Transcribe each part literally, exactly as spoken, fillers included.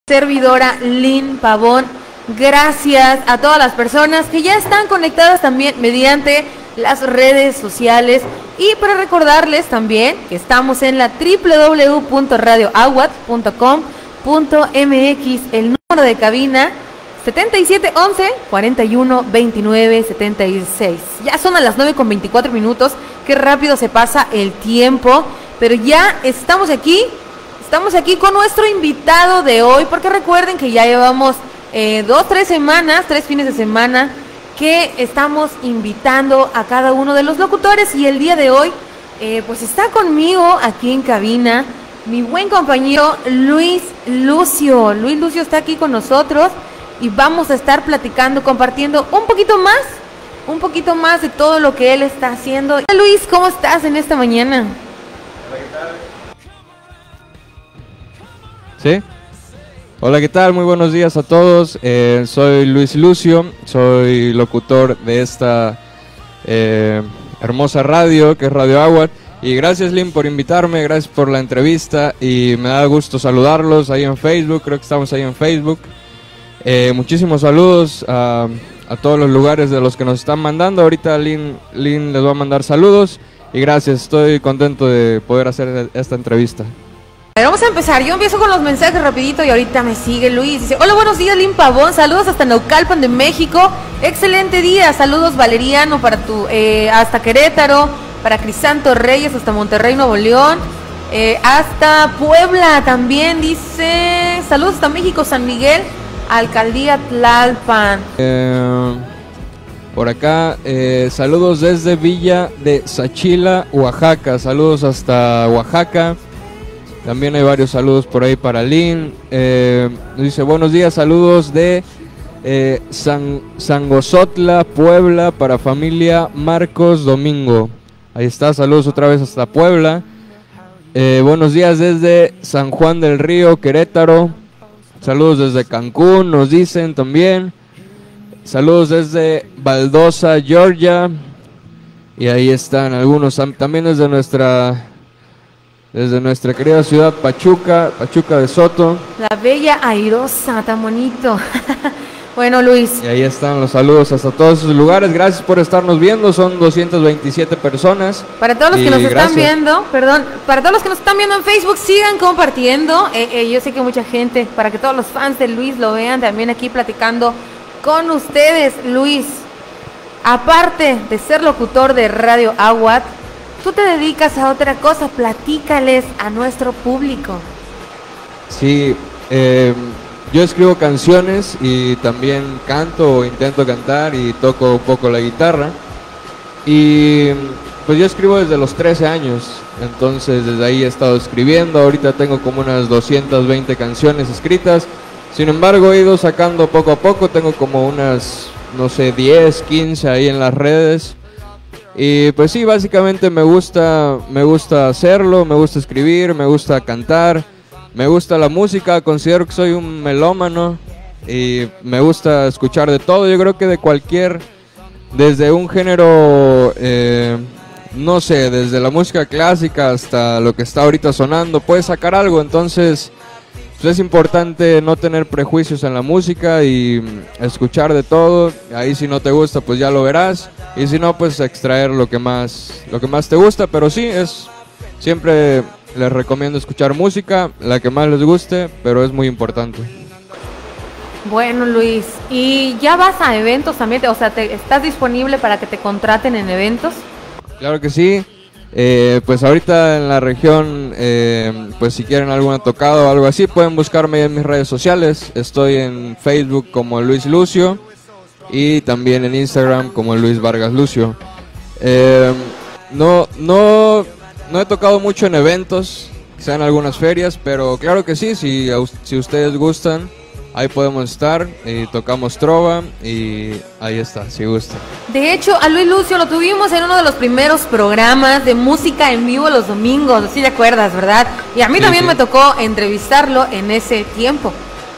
Servidora Lynn Pavón. Gracias a todas las personas que ya están conectadas también mediante las redes sociales, y para recordarles también que estamos en la doble u doble u doble u punto radio aguat punto com punto m x, el número de cabina setenta y siete once, cuarenta y uno veintinueve setenta y seis. Ya son a las nueve con veinticuatro minutos, qué rápido se pasa el tiempo, pero ya estamos aquí. Estamos aquí con nuestro invitado de hoy, porque recuerden que ya llevamos eh, dos, tres semanas, tres fines de semana, que estamos invitando a cada uno de los locutores, y el día de hoy, eh, pues está conmigo aquí en cabina mi buen compañero Luis Lucio. Luis Lucio está aquí con nosotros y vamos a estar platicando, compartiendo un poquito más, un poquito más de todo lo que él está haciendo. Hola Luis, ¿cómo estás en esta mañana? Hola, ¿qué tal? ¿Sí? Hola, ¿qué tal? Muy buenos días a todos. Eh, soy Luis Lucio, soy locutor de esta eh, hermosa radio que es Radio Aguat. Y gracias, Lynn, por invitarme, gracias por la entrevista, y me da gusto saludarlos ahí en Facebook, creo que estamos ahí en Facebook. Eh, muchísimos saludos a, a todos los lugares de los que nos están mandando. Ahorita Lynn, Lynn les va a mandar saludos, y gracias, estoy contento de poder hacer esta entrevista. Vamos a empezar, yo empiezo con los mensajes rapidito y ahorita me sigue Luis. Dice, hola, buenos días Lynn Pavón, saludos hasta Naucalpan de México, excelente día, saludos Valeriano para tu, eh, hasta Querétaro, para Crisanto Reyes hasta Monterrey, Nuevo León, eh, hasta Puebla también, dice, saludos hasta México, San Miguel, Alcaldía Tlalpan. Eh, por acá, eh, saludos desde Villa de Sachila, Oaxaca, saludos hasta Oaxaca. También hay varios saludos por ahí para Lynn. Eh, dice, buenos días, saludos de eh, San, Sangosotla, Puebla, para familia Marcos Domingo. Ahí está, saludos otra vez hasta Puebla. Eh, buenos días desde San Juan del Río, Querétaro. Saludos desde Cancún, nos dicen también. Saludos desde Valdosa, Georgia. Y ahí están algunos, también desde nuestra... Desde nuestra querida ciudad Pachuca, Pachuca de Soto. La bella airosa, tan bonito. Bueno, Luis. Y ahí están los saludos hasta todos esos lugares. Gracias por estarnos viendo, son doscientas veintisiete personas. Para todos los que nos gracias. están viendo, perdón, para todos los que nos están viendo en Facebook, sigan compartiendo. Eh, eh, yo sé que mucha gente, para que todos los fans de Luis lo vean, también aquí platicando con ustedes. Luis, aparte de ser locutor de Radio Aguat, tú te dedicas a otra cosa, platícales a nuestro público. Sí, eh, yo escribo canciones y también canto o intento cantar y toco un poco la guitarra. Y pues yo escribo desde los trece años, entonces desde ahí he estado escribiendo. Ahorita tengo como unas doscientas veinte canciones escritas. Sin embargo, he ido sacando poco a poco, tengo como unas, no sé, diez, quince ahí en las redes. Y pues sí, básicamente me gusta, me gusta hacerlo, me gusta escribir, me gusta cantar, me gusta la música, considero que soy un melómano y me gusta escuchar de todo. Yo creo que de cualquier, desde un género, eh, no sé, desde la música clásica hasta lo que está ahorita sonando, puedes sacar algo. Entonces pues es importante no tener prejuicios en la música y escuchar de todo. Ahí si no te gusta pues ya lo verás, y si no pues extraer lo que más lo que más te gusta. Pero sí, es siempre les recomiendo escuchar música, la que más les guste, pero es muy importante. Bueno, Luis, ¿y ya vas a eventos también? O sea, te, ¿estás disponible para que te contraten en eventos? Claro que sí. Eh, pues ahorita en la región, eh, pues si quieren alguna tocada o algo así, pueden buscarme en mis redes sociales. Estoy en Facebook como Luis Lucio y también en Instagram como Luis Vargas Lucio. Eh, no, no, no he tocado mucho en eventos, quizá en algunas ferias, pero claro que sí, si, si ustedes gustan, ahí podemos estar y tocamos trova y ahí está, si gusta. De hecho, a Luis Lucio lo tuvimos en uno de los primeros programas de música en vivo los domingos, ¿sí te acuerdas, verdad? Y a mí sí, también sí. me tocó entrevistarlo en ese tiempo.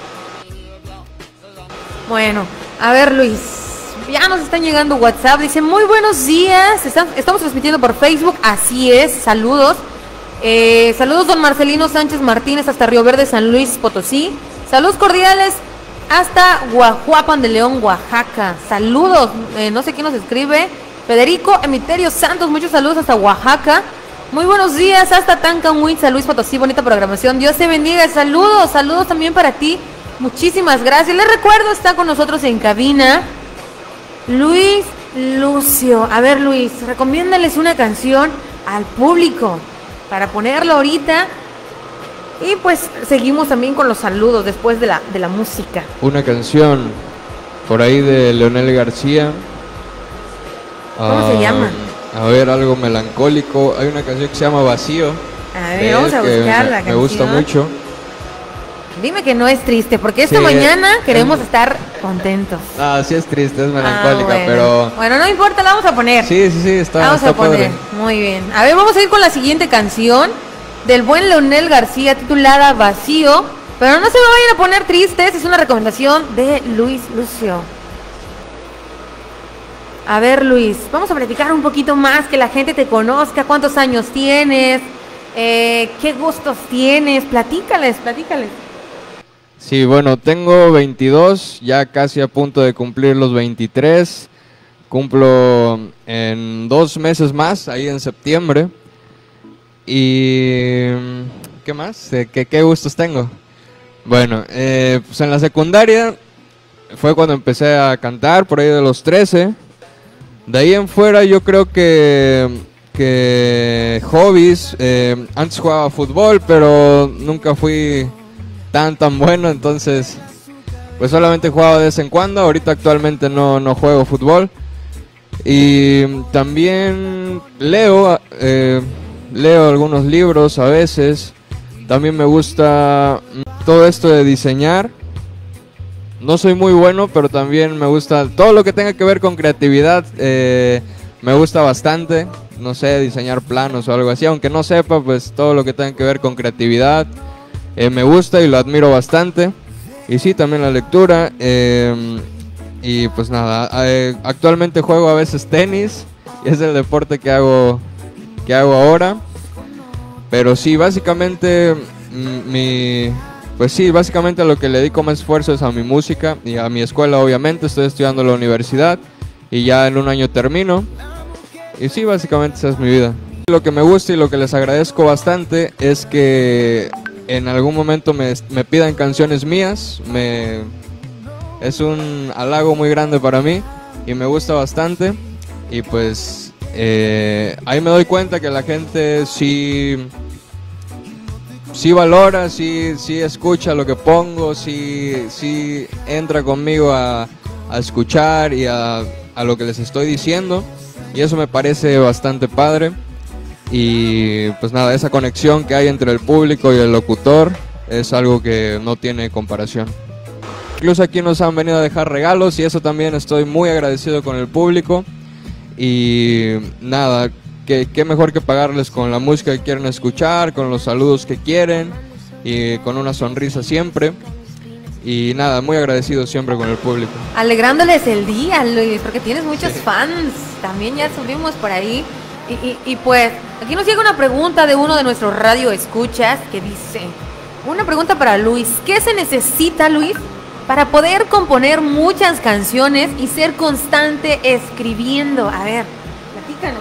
Bueno, a ver Luis, ya nos están llegando WhatsApp, dice muy buenos días, están, estamos transmitiendo por Facebook, así es, saludos. Eh, saludos don Marcelino Sánchez Martínez hasta Río Verde, San Luis Potosí. Saludos cordiales hasta Guajuapan de León, Oaxaca. Saludos, eh, no sé quién nos escribe. Federico Emiterio Santos, muchos saludos hasta Oaxaca. Muy buenos días hasta Tancanwitz, San Luis Potosí, bonita programación. Dios te bendiga, saludos, saludos también para ti. Muchísimas gracias. Les recuerdo, está con nosotros en cabina Luis Lucio. A ver, Luis, recomiéndales una canción al público para ponerlo ahorita. Y pues seguimos también con los saludos después de la, de la música. Una canción por ahí de Leonel García. ¿Cómo uh, se llama? A ver, algo melancólico. Hay una canción que se llama Vacío. A ver, vamos a buscar me, la canción. Me gusta mucho. Dime que no es triste, porque esta sí, mañana queremos es... estar contentos. Ah, sí es triste, es melancólica, ah, bueno. pero... Bueno, no importa, la vamos a poner. Sí, sí, sí, está Vamos está a poner, padre. Muy bien. A ver, vamos a ir con la siguiente canción del buen Leonel García, titulada Vacío. Pero no se me vayan a poner tristes, es una recomendación de Luis Lucio. A ver, Luis, vamos a platicar un poquito más, que la gente te conozca, cuántos años tienes, eh, qué gustos tienes, platícales, platícales. Sí, bueno, tengo veintidós, ya casi a punto de cumplir los veintitrés, cumplo en dos meses más, ahí en septiembre. Y ¿qué más? ¿Qué, qué gustos tengo? Bueno, eh, pues en la secundaria fue cuando empecé a cantar, por ahí de los trece. De ahí en fuera yo creo que, que hobbies, eh, antes jugaba fútbol, pero nunca fui tan tan bueno, entonces pues solamente jugaba de vez en cuando. Ahorita actualmente no, no juego fútbol. Y también leo, eh, leo algunos libros a veces. También me gusta todo esto de diseñar. No soy muy bueno, pero también me gusta todo lo que tenga que ver con creatividad. Eh, me gusta bastante, no sé, diseñar planos o algo así. Aunque no sepa, pues todo lo que tenga que ver con creatividad eh, me gusta y lo admiro bastante. Y sí, también la lectura. Eh, y pues nada, eh, actualmente juego a veces tenis. Y es el deporte que hago, que hago ahora. Pero sí, básicamente mi... Pues sí, básicamente a lo que le dedico más esfuerzo es a mi música y a mi escuela, obviamente. Estoy estudiando en la universidad y ya en un año termino. Y sí, básicamente esa es mi vida. Lo que me gusta y lo que les agradezco bastante es que en algún momento me, me pidan canciones mías. Me, es un halago muy grande para mí y me gusta bastante. Y pues eh, ahí me doy cuenta que la gente sí... sí valora, sí, sí escucha lo que pongo, sí, sí entra conmigo a, a escuchar y a, a lo que les estoy diciendo. Y eso me parece bastante padre. Y pues nada, esa conexión que hay entre el público y el locutor es algo que no tiene comparación. Incluso aquí nos han venido a dejar regalos y eso también estoy muy agradecido con el público. Y nada... Qué, qué mejor que pagarles con la música que quieren escuchar, con los saludos que quieren y con una sonrisa siempre. Y nada, muy agradecido siempre con el público. Alegrándoles el día, Luis, porque tienes muchos sí. fans. También ya subimos por ahí. Y, y, y pues, aquí nos llega una pregunta de uno de nuestros radio escuchas que dice, una pregunta para Luis, ¿qué se necesita, Luis, para poder componer muchas canciones y ser constante escribiendo? A ver, platícanos.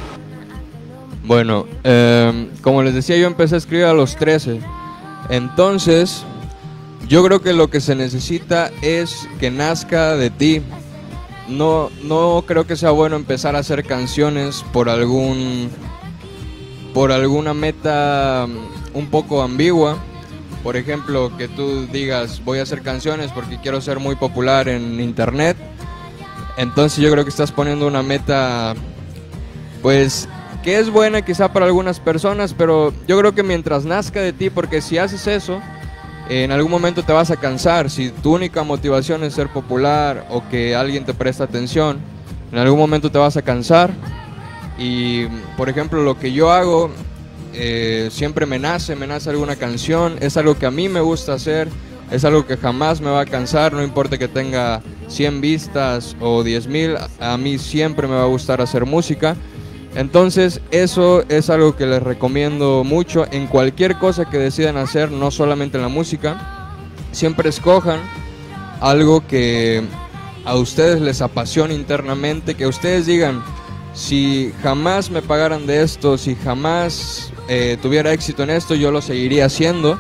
Bueno, eh, como les decía, yo empecé a escribir a los trece. Entonces, yo creo que lo que se necesita es que nazca de ti. No, no creo que sea bueno empezar a hacer canciones por algún, por alguna meta un poco ambigua. Por ejemplo, que tú digas, voy a hacer canciones porque quiero ser muy popular en internet. Entonces yo creo que estás poniendo una meta, pues... que es buena quizá para algunas personas, pero yo creo que mientras nazca de ti, porque si haces eso, eh, en algún momento te vas a cansar. Si tu única motivación es ser popular o que alguien te preste atención, en algún momento te vas a cansar. Y por ejemplo, lo que yo hago, eh, siempre me nace, me nace alguna canción, es algo que a mí me gusta hacer, es algo que jamás me va a cansar, no importa que tenga cien vistas o diez mil, a mí siempre me va a gustar hacer música. Entonces eso es algo que les recomiendo mucho en cualquier cosa que decidan hacer, no solamente en la música. siempre escojan algo que a ustedes les apasione internamente, que ustedes digan, si jamás me pagaran de esto, si jamás eh, tuviera éxito en esto, yo lo seguiría haciendo.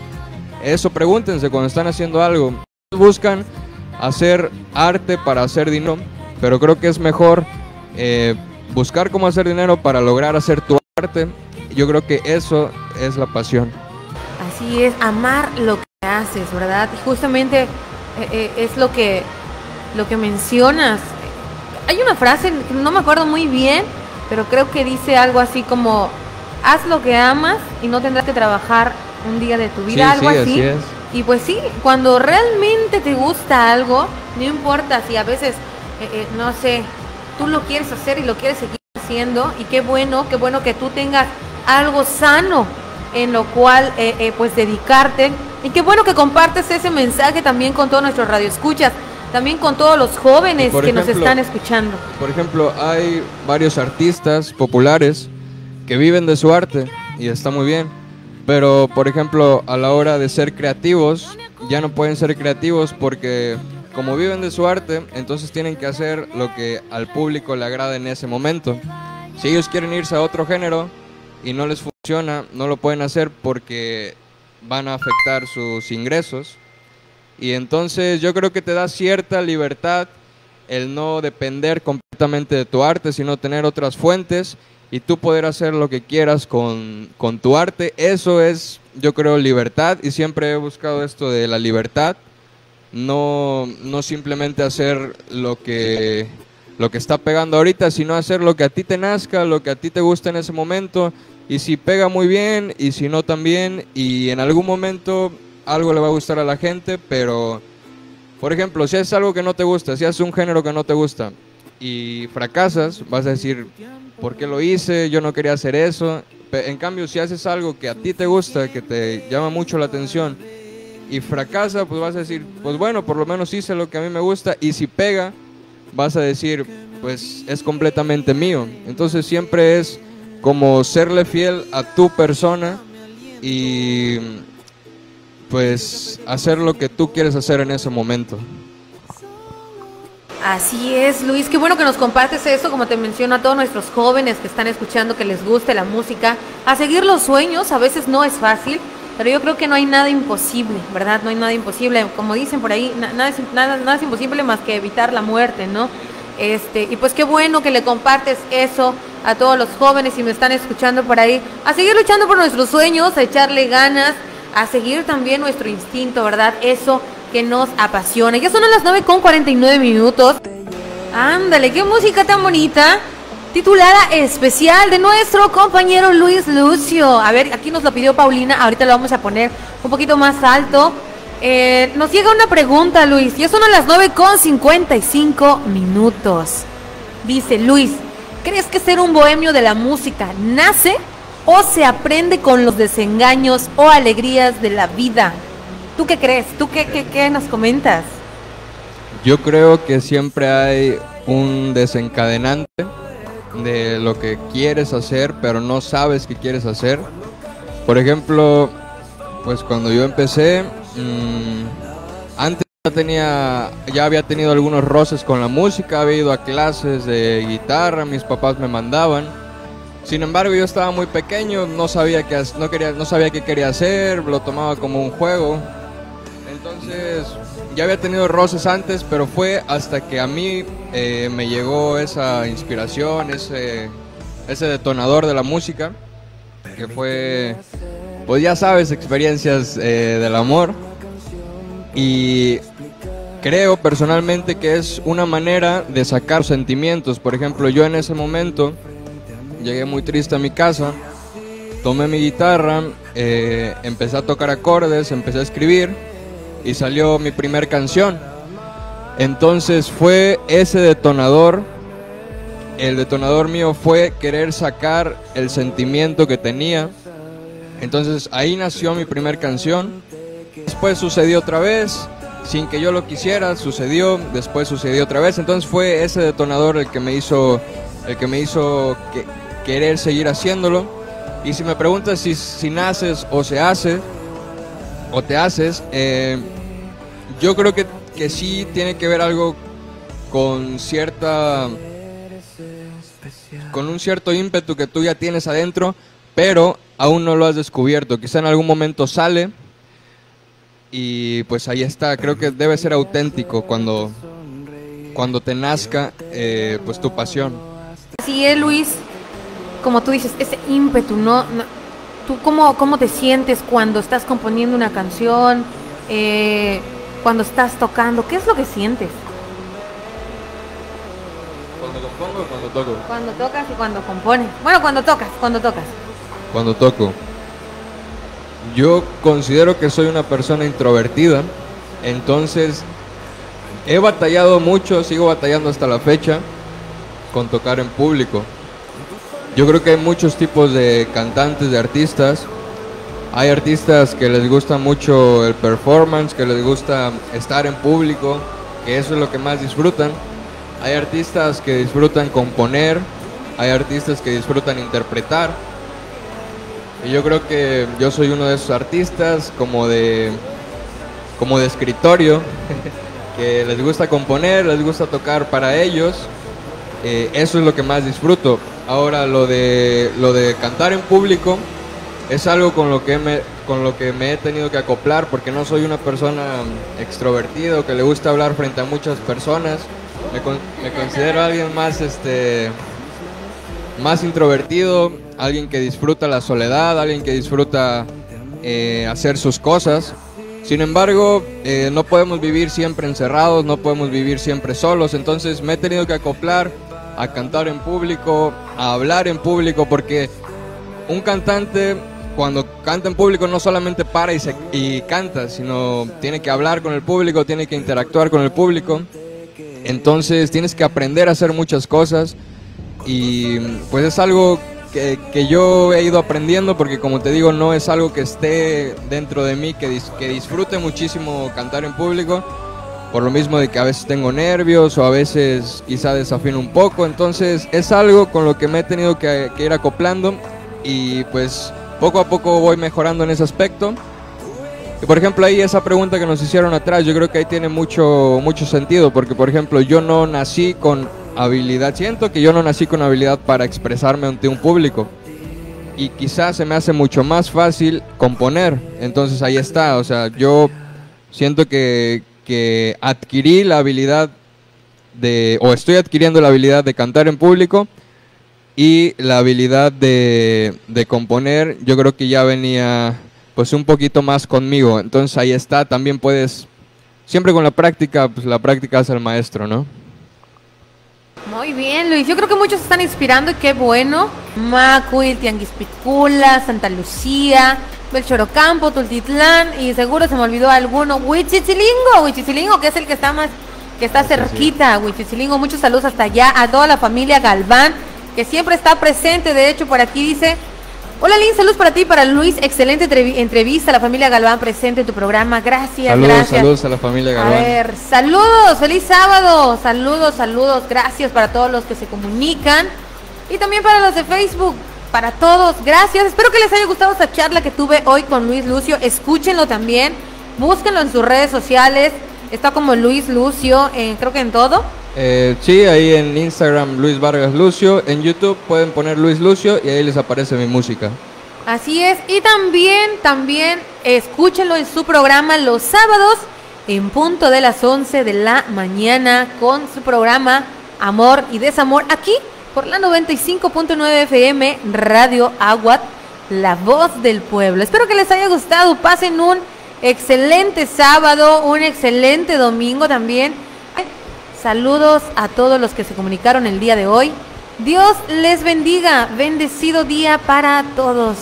Eso pregúntense cuando están haciendo algo. Buscan hacer arte para hacer dinero, pero creo que es mejor eh, buscar cómo hacer dinero para lograr hacer tu arte. Yo creo que eso es la pasión. Así es, amar lo que haces, ¿verdad? Y justamente eh, eh, es lo que, lo que mencionas. Hay una frase, no me acuerdo muy bien, pero creo que dice algo así como, haz lo que amas y no tendrás que trabajar un día de tu vida, Sí, algo sí, así. así es. Y pues sí, cuando realmente te gusta algo, no importa si a veces, eh, eh, no sé, tú lo quieres hacer y lo quieres seguir haciendo, y qué bueno, qué bueno que tú tengas algo sano en lo cual eh, eh, pues dedicarte, y qué bueno que compartes ese mensaje también con todos nuestros radioescuchas, también con todos los jóvenes que ejemplo, nos están escuchando. Por ejemplo, hay varios artistas populares que viven de su arte y está muy bien, pero por ejemplo a la hora de ser creativos ya no pueden ser creativos porque como viven de su arte, entonces tienen que hacer lo que al público le agrada en ese momento. Si ellos quieren irse a otro género y no les funciona, no lo pueden hacer porque van a afectar sus ingresos. Y entonces yo creo que te da cierta libertad el no depender completamente de tu arte, sino tener otras fuentes y tú poder hacer lo que quieras con, con tu arte. Eso es, yo creo, libertad, y siempre he buscado esto de la libertad, no, no simplemente hacer lo que, lo que está pegando ahorita, sino hacer lo que a ti te nazca, lo que a ti te gusta en ese momento, y si pega muy bien, y si no también, y en algún momento algo le va a gustar a la gente. Pero, por ejemplo, si es algo que no te gusta, si haces un género que no te gusta y fracasas, vas a decir, ¿por qué lo hice? Yo no quería hacer eso. En cambio, si haces algo que a ti te gusta, que te llama mucho la atención y fracasa, pues vas a decir, pues bueno, por lo menos hice lo que a mí me gusta. Y si pega, vas a decir, pues es completamente mío. Entonces siempre es como serle fiel a tu persona y pues hacer lo que tú quieres hacer en ese momento. Así es, Luis, qué bueno que nos compartes eso, como te menciono, a todos nuestros jóvenes que están escuchando, que les guste la música, a seguir los sueños. A veces no es fácil, pero yo creo que no hay nada imposible, ¿verdad? No hay nada imposible, como dicen por ahí, nada es, nada, nada es imposible más que evitar la muerte, ¿no? Este, y pues qué bueno que le compartes eso a todos los jóvenes, y me están escuchando por ahí, a seguir luchando por nuestros sueños, a echarle ganas, a seguir también nuestro instinto, ¿verdad? Eso que nos apasiona. Ya son las nueve con cuarenta y nueve minutos. Ándale, qué música tan bonita, titulada Especial, de nuestro compañero Luis Lucio. A ver, aquí nos lo pidió Paulina, ahorita lo vamos a poner un poquito más alto. Eh, nos llega una pregunta, Luis. Ya son las nueve con cincuenta y cinco minutos. Dice Luis, ¿crees que ser un bohemio de la música nace o se aprende con los desengaños o alegrías de la vida? ¿Tú qué crees? ¿Tú qué, qué, qué nos comentas? Yo creo que siempre hay un desencadenante de lo que quieres hacer, pero no sabes qué quieres hacer. Por ejemplo, pues cuando yo empecé, mmm, antes ya, tenía, ya había tenido algunos roces con la música, había ido a clases de guitarra, mis papás me mandaban. Sin embargo, yo estaba muy pequeño, no sabía qué, no quería, no sabía qué quería hacer, lo tomaba como un juego. Entonces, ya había tenido roces antes, pero fue hasta que a mí eh, me llegó esa inspiración, ese, ese detonador de la música, que fue, pues ya sabes, experiencias eh, del amor. Y creo personalmente que es una manera de sacar sentimientos. Por ejemplo, yo en ese momento llegué muy triste a mi casa, tomé mi guitarra, eh, empecé a tocar acordes, empecé a escribir y salió mi primer canción. Entonces fue ese detonador, el detonador mío fue querer sacar el sentimiento que tenía. Entonces ahí nació mi primer canción. Después sucedió otra vez, sin que yo lo quisiera, sucedió, después sucedió otra vez. Entonces fue ese detonador el que me hizo, el que me hizo que, querer seguir haciéndolo. Y si me preguntas si, si naces o se hace, o te haces, eh, yo creo que, que sí tiene que ver algo con cierta, con un cierto ímpetu que tú ya tienes adentro, pero aún no lo has descubierto. Quizá en algún momento sale y pues ahí está. Creo que debe ser auténtico cuando, cuando te nazca eh, pues tu pasión. Así es, Luis, como tú dices, ese ímpetu, ¿no? no ¿Tú cómo, cómo te sientes cuando estás componiendo una canción, eh, cuando estás tocando? ¿Qué es lo que sientes? ¿Cuando compongo o cuando toco? Cuando tocas y cuando compones. Bueno, cuando tocas, cuando tocas. Cuando toco. Yo considero que soy una persona introvertida, entonces he batallado mucho, sigo batallando hasta la fecha con tocar en público. Yo creo que hay muchos tipos de cantantes, de artistas. Hay artistas que les gusta mucho el performance, que les gusta estar en público, que eso es lo que más disfrutan. Hay artistas que disfrutan componer, hay artistas que disfrutan interpretar. Y yo creo que yo soy uno de esos artistas como de, como de escritorio, que les gusta componer, les gusta tocar para ellos. Eh, eso es lo que más disfruto. Ahora lo de, lo de cantar en público es algo con lo, que me, con lo que me he tenido que acoplar, porque no soy una persona extrovertida o que le gusta hablar frente a muchas personas. Me, con, me considero alguien más, este, más introvertido, alguien que disfruta la soledad, alguien que disfruta eh, hacer sus cosas. Sin embargo, eh, no podemos vivir siempre encerrados, no podemos vivir siempre solos, entonces me he tenido que acoplar a cantar en público, a hablar en público, porque un cantante cuando canta en público no solamente para y, se, y canta, sino tiene que hablar con el público, tiene que interactuar con el público. Entonces tienes que aprender a hacer muchas cosas y pues es algo que, que yo he ido aprendiendo, porque como te digo, no es algo que esté dentro de mí, que, dis, que disfrute muchísimo cantar en público, por lo mismo de que a veces tengo nervios o a veces quizá desafino un poco. Entonces es algo con lo que me he tenido que, que ir acoplando y pues poco a poco voy mejorando en ese aspecto. Y por ejemplo ahí esa pregunta que nos hicieron atrás, yo creo que ahí tiene mucho, mucho sentido, porque por ejemplo yo no nací con habilidad, siento que yo no nací con habilidad para expresarme ante un público y quizás se me hace mucho más fácil componer. Entonces ahí está, o sea, yo siento que, que adquirí la habilidad de, o estoy adquiriendo la habilidad de cantar en público, y la habilidad de, de componer yo creo que ya venía pues un poquito más conmigo. Entonces ahí está, también puedes, siempre con la práctica, pues la práctica es el maestro, ¿no? Muy bien, Luis, yo creo que muchos se están inspirando y qué bueno. Macuil, Tianguispicula, Santa Lucía, Belchorocampo, Tultitlán, y seguro se me olvidó alguno. Huichichilingo, Huichichilingo, que es el que está más, que está cerquita, Huichichilingo. Muchos saludos hasta allá, a toda la familia Galván, que siempre está presente. De hecho, por aquí dice: hola Lin, saludos para ti y para Luis, excelente entrevista, la familia Galván presente en tu programa, gracias, saludos, gracias. Saludos a la familia Galván. A ver, saludos, feliz sábado, saludos, saludos, gracias para todos los que se comunican y también para los de Facebook, para todos, gracias. Espero que les haya gustado esta charla que tuve hoy con Luis Lucio, escúchenlo también, búsquenlo en sus redes sociales, está como Luis Lucio, eh, creo que en todo. Eh, sí, ahí en Instagram Luis Vargas Lucio, en YouTube pueden poner Luis Lucio y ahí les aparece mi música. Así es, y también, también escúchenlo en su programa los sábados en punto de las once de la mañana con su programa Amor y Desamor aquí por la noventa y cinco punto nueve F M Radio Aguat, la voz del pueblo. Espero que les haya gustado, pasen un excelente sábado, un excelente domingo también. Saludos a todos los que se comunicaron el día de hoy. Dios les bendiga. Bendecido día para todos.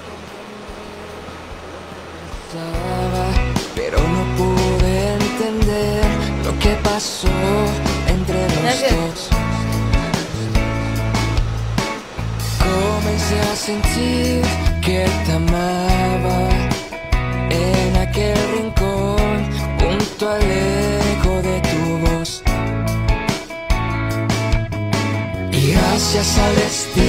Pero no pude entender lo que pasó entre los Gracias. dos. Comencé a sentir que te amaba en aquel rincón junto al eco de tu voz. Y gracias al destino